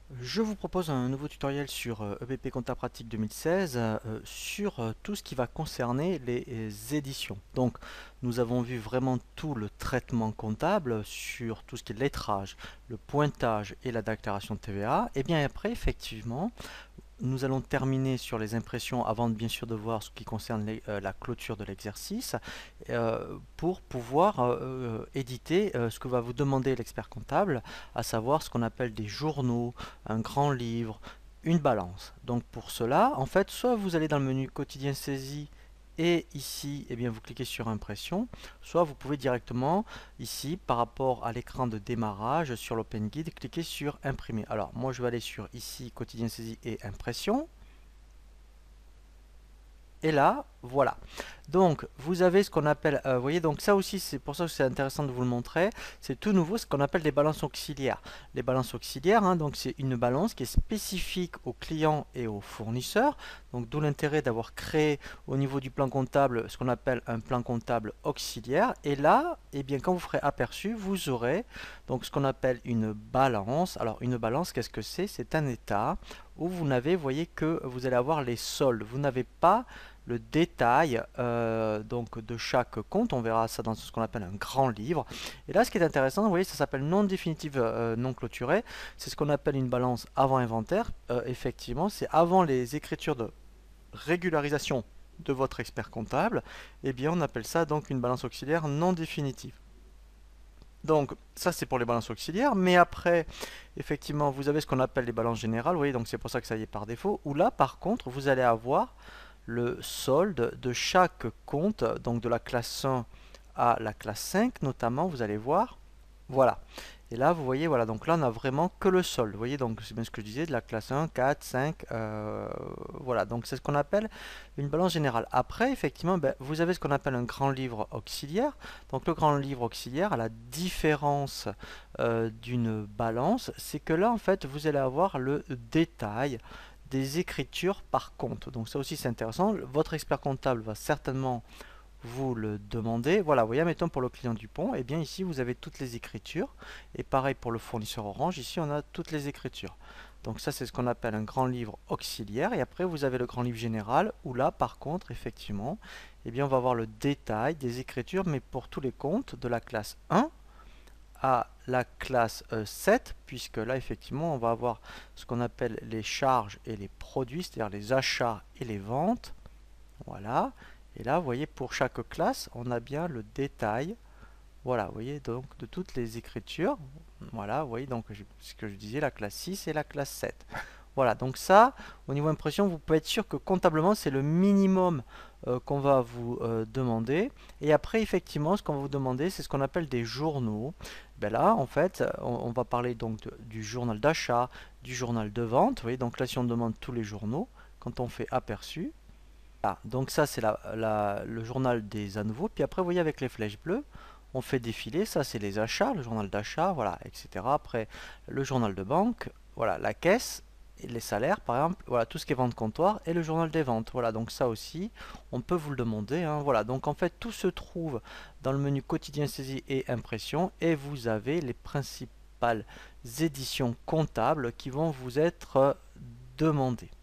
Je vous propose un nouveau tutoriel sur EBP Compta Pratique 2016 sur tout ce qui va concerner les éditions. Donc, nous avons vu vraiment tout le traitement comptable sur tout ce qui est lettrage, le pointage et la déclaration de TVA. Et bien après, effectivement, nous allons terminer sur les impressions avant bien sûr de voir ce qui concerne la clôture de l'exercice pour pouvoir éditer ce que va vous demander l'expert comptable, à savoir ce qu'on appelle des journaux, un grand livre, une balance. Donc pour cela, en fait, soit vous allez dans le menu quotidien saisie et ici, eh bien, vous cliquez sur impression, soit vous pouvez directement ici, par rapport à l'écran de démarrage sur l'Open Guide, cliquez sur imprimer. Alors moi je vais aller sur ici, quotidien saisie et impression. Et là, voilà. Donc, vous avez ce qu'on appelle, vous voyez, donc ça aussi, c'est pour ça que c'est intéressant de vous le montrer. C'est tout nouveau, ce qu'on appelle des balances auxiliaires. Les balances auxiliaires, hein, donc c'est une balance qui est spécifique aux clients et aux fournisseurs. Donc, d'où l'intérêt d'avoir créé au niveau du plan comptable ce qu'on appelle un plan comptable auxiliaire. Et là, eh bien, quand vous ferez aperçu, vous aurez donc ce qu'on appelle une balance. Alors, une balance, qu'est-ce que c'est? C'est un état où vous n'avez, voyez, que vous allez avoir les soldes. Vous n'avez pas le détail donc de chaque compte. On verra ça dans ce qu'on appelle un grand livre. Et là, ce qui est intéressant, vous voyez, ça s'appelle non définitive non clôturée. C'est ce qu'on appelle une balance avant inventaire. Effectivement, c'est avant les écritures de régularisation de votre expert comptable. Eh bien, on appelle ça donc une balance auxiliaire non définitive. Donc ça c'est pour les balances auxiliaires, mais après effectivement vous avez ce qu'on appelle les balances générales, vous voyez, donc c'est pour ça que ça y est par défaut, où là par contre vous allez avoir le solde de chaque compte, donc de la classe 1 à la classe 5 notamment, vous allez voir, voilà. Et là, vous voyez, voilà, donc là, on a vraiment que le solde. Vous voyez, donc c'est bien ce que je disais, de la classe 1, 4, 5, voilà. Donc c'est ce qu'on appelle une balance générale. Après, effectivement, ben, vous avez ce qu'on appelle un grand livre auxiliaire. Donc le grand livre auxiliaire, à la différence d'une balance, c'est que là, en fait, vous allez avoir le détail des écritures par compte. Donc ça aussi, c'est intéressant. Votre expert comptable va certainement vous le demandez. Voilà, vous voyez, mettons pour le client Dupont, et bien ici vous avez toutes les écritures. Et pareil pour le fournisseur Orange, ici on a toutes les écritures. Donc ça c'est ce qu'on appelle un grand livre auxiliaire. Et après vous avez le grand livre général, où là par contre, effectivement, eh bien on va avoir le détail des écritures, mais pour tous les comptes de la classe 1 à la classe 7, puisque là effectivement on va avoir ce qu'on appelle les charges et les produits, c'est-à-dire les achats et les ventes. Voilà. Et là, vous voyez, pour chaque classe, on a bien le détail. Voilà, vous voyez, donc de toutes les écritures. Voilà, vous voyez, donc ce que je disais, la classe 6 et la classe 7. Voilà, donc ça, au niveau impression, vous pouvez être sûr que comptablement, c'est le minimum qu'on va vous demander. Et après, effectivement, ce qu'on va vous demander, c'est ce qu'on appelle des journaux. Ben là, en fait, on va parler donc du journal d'achat, du journal de vente. Vous voyez, donc là, si on demande tous les journaux, quand on fait aperçu, ah, donc ça c'est le journal des à nouveau. Puis après, vous voyez avec les flèches bleues, on fait défiler. Ça c'est les achats, le journal d'achat, voilà, etc. Après, le journal de banque, voilà, la caisse, et les salaires par exemple, voilà, tout ce qui est vente comptoir et le journal des ventes. Voilà, donc ça aussi, on peut vous le demander, hein, voilà, donc en fait tout se trouve dans le menu quotidien saisie et impression et vous avez les principales éditions comptables qui vont vous être demandées.